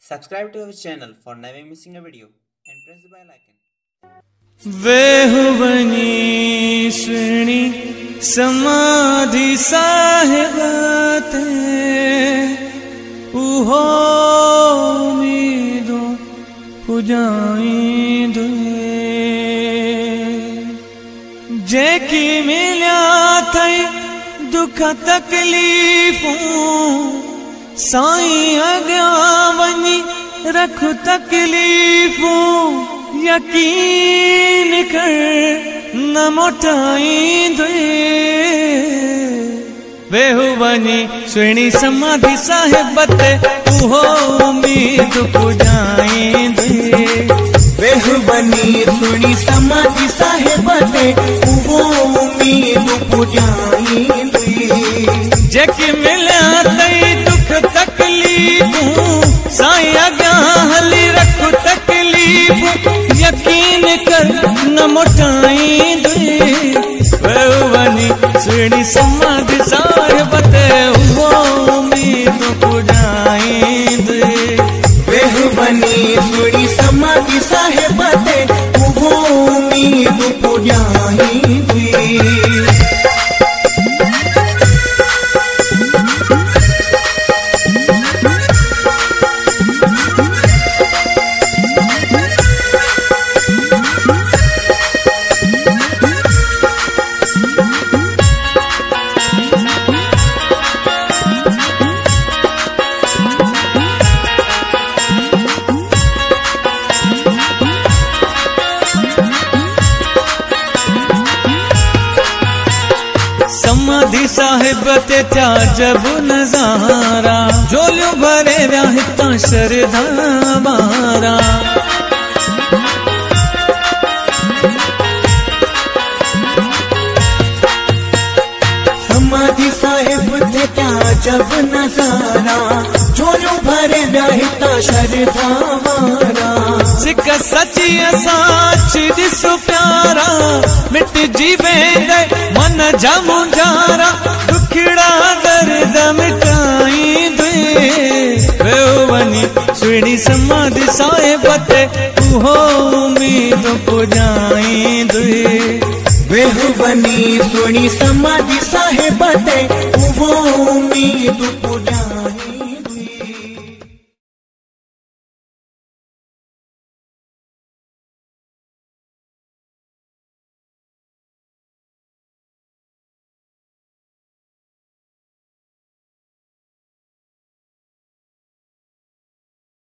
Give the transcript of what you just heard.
Subscribe to our channel for never missing a video and press the bell icon. वेहु बनी सुहिणी समाधि साहिब ते उहो उम्मीदूं पुजाईंदुई जेकी मिलिया थई दुख तकलीफ़ूं साईं अॻियां वञी रख तकलीफ़ूं यकीन कर न मोटाईंदुई वेहु वञी सुहिणी समाधि साहिब ते उहो उम्मीद पुजाईंदुई वेहु वञी सुहिणी समाधि साहिब ते उहो उम्मीद पुजाईंदुई जेके मिलिया तई दुख तकलीफ़ूं साईं अॻियां हली रख तकलीफ़ूं यकीन कर न मोटाईंदुई वेहु वञी सुहिणी समाधि साहिब ते उहो उम्मीद पुजाईंदुई वेहु वञी सुहिणी समाधि साहिब ते उहो उम्मीद पुजाईंदुई समाधि साहिब ते त्या जब नजारा झोलियों भरे विया हितां शरधा ॿारा समाधि साहिब ते क्या जब नजारा झोलियों भरे विया हितां शरधा ॿारा सिक सची असां ॾिसो प्यारा मिटजी वेंदे मन जा मुंझारा दुखड़ा दर्द मिटाईंदुई वेहु वञी सुहिणी समाधि साहिब ते उहो उम्मीद पुजाईंदुई वेहु वञी सुहिणी समाधि साहिब ते उहो उम्मीद पुजाईंदुई।